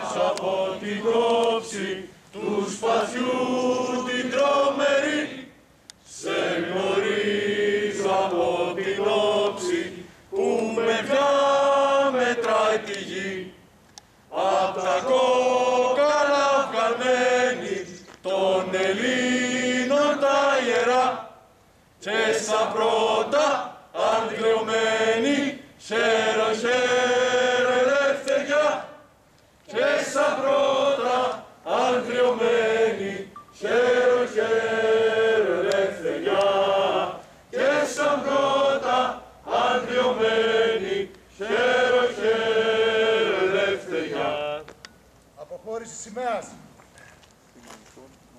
από την κόψη του σπαθιού την τρομερή, σε γνωρίζω από την όψη που με πια μετράει τη γη. Απ' τα κόκαλα βγαλμένη των Ελλήνων τα ιερά, και σαν πρώτα αντλειωμένη χαίρο χαίρο ελευθεριά, και σαν πρώτα αντλειωμένη χαίρο χαίρο ελευθεριά, και σαν πρώτα αντλειωμένη χαίρο χαίρο ελευθεριά. Αποχώρηση σημαίας.